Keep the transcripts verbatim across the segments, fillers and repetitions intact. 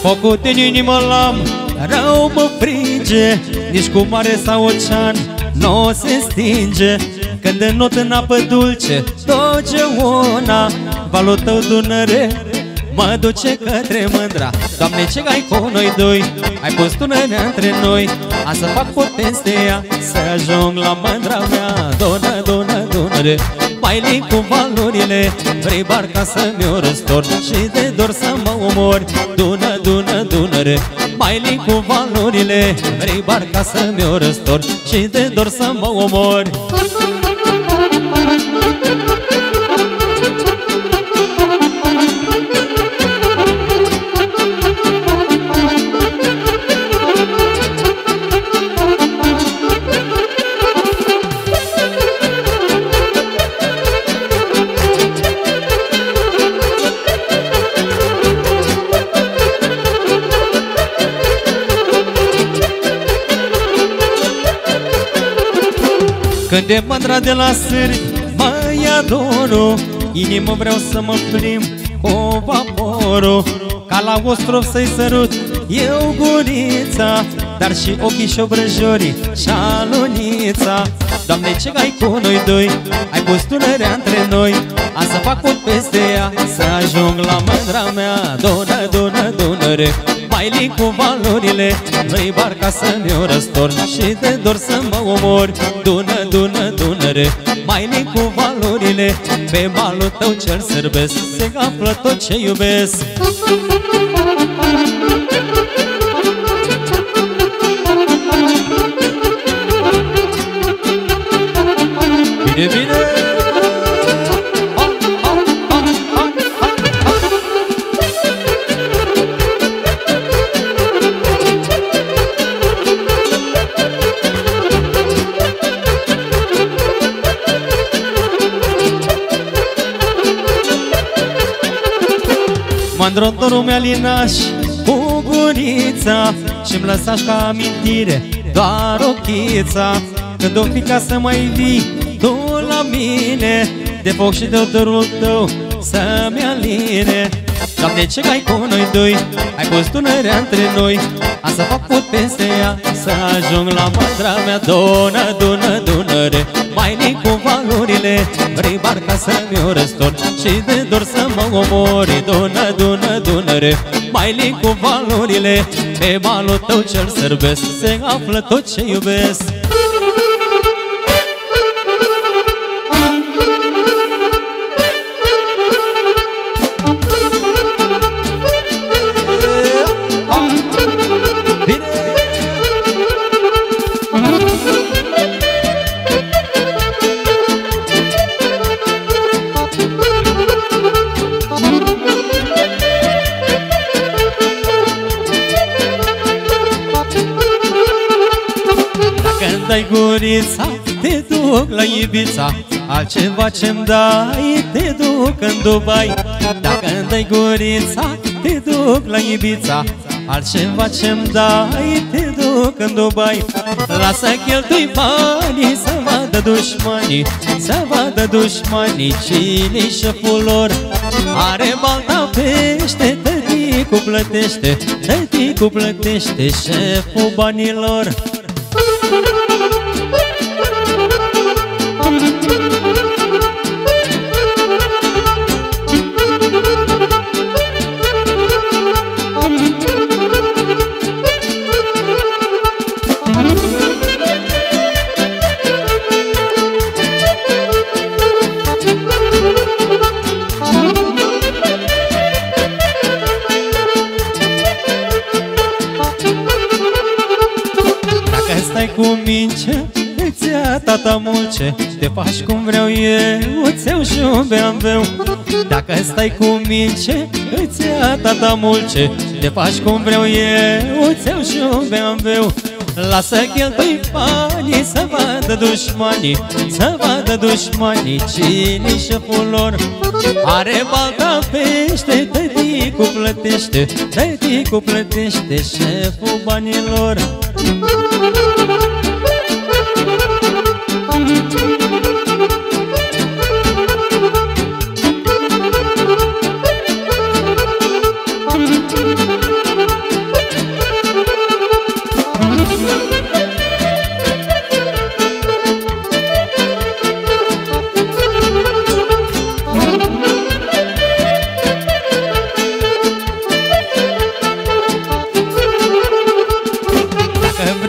Focul din inimă l-am, rău mă frige, nici cu mare sau ocean n-o se stinge. Când înot în apă dulce, totdeauna valul tău Dunăre mă duce către mândra. Doamne, ce ai cu noi doi, ai pus Dunărea între noi, am să fac pot peste ea, să ajung la mândra mea. Dună, Dună, Dunăre, mai lin cu valurile, vrei barca să-mi o răstorni și de dor să mă omori. Dună, Dună, Dunăre, mai lin cu valurile, vrei barca să-mi o răstorni și de dor să mă omori. Când de mândra de la sârbi mă ia dorul, inimă vreau să mă plimb cu vaporul, ca la ostrov să-i sărut eu gurița, dar și ochii și obrăjorii și alunița. Doamne, ce ai cu noi doi, ai pus Dunărea între noi, am să fac pot peste ea, să ajung la mândra mea. Dună, Dună, Dunăre, mai lin cu valurile, vrei barca să-mi o răstorni și de dor să mă omori. Dună, Dună, Dunăre, mai lin cu valurile, pe malul tău cel sârbesc se află tot ce iubesc. Bine, bine! Mândru dorul mi-a linaș cu gurița și-mi lăsaș ca amintire doar ochița. Când o fi ca să mai vii tu la mine, de foc și de dorul tău să-mi aline. Doamne, ce ai cu noi doi, ai pus Dunărea între noi, am să fac pot peste ea, să ajung la mândra mea. Dună, Dună, Dunăre, mai lin cu valurile, vrei barca să-mi o răstorni și de dor să mă omori. Dună, Dună, Dunăre, mai lin cu valurile, pe malul tău cel sârbesc se află tot ce iubesc. Dai gurița, te duc la Ibița, altceva ce-mi dai, te duc în Dubai. Dacă-mi dai gurița, te duc la Ibița, altceva ce-mi dai, te duc în Dubai. Lasă cheltui banii, să vadă dușmanii, să vadă dușmanii cine-i șeful lor. Are balta pește, tăticu plătește, tăticu plătește șeful banilor. Cu mince, îți ia tata mulce, te faci cum vreau eu, îți iau și un beambeu. Dacă stai cu mince, îți ia tata mulce, te faci cum vreau eu, îți iau și un beambeu. Lasă cheltui banii, să vadă dușmanii, să vadă dușmanii cine-i șeful lor. Are balta pește, tăticu plătește, tăticu plătește șeful banilor.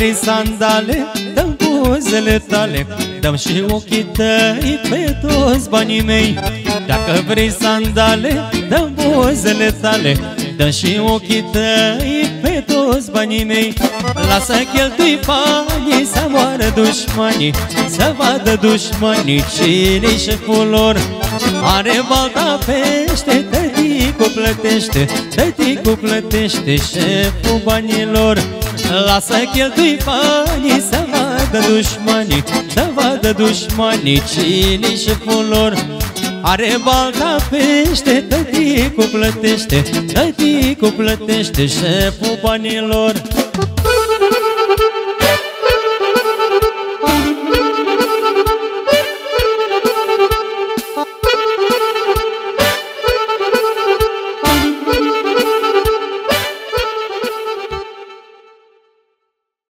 vrei sandale, dă-mi buzele tale, dă-mi și ochii tăi pe toți banii mei. Dacă vrei sandale, dă-mi buzele tale, dă-mi și ochii tăi pe toți banii mei. Lasă cheltui banii să moară dușmanii, să vadă dușmanii cine-i șeful lor. Are balta pește, tăticu plătește, tăticu plătește șeful banilor. Lasă cheltui banii să vadă dușmanii, să vadă dușmanii cine-i șeful lor. Are balta pește, tăticu plătește, tăticu plătește șeful banilor.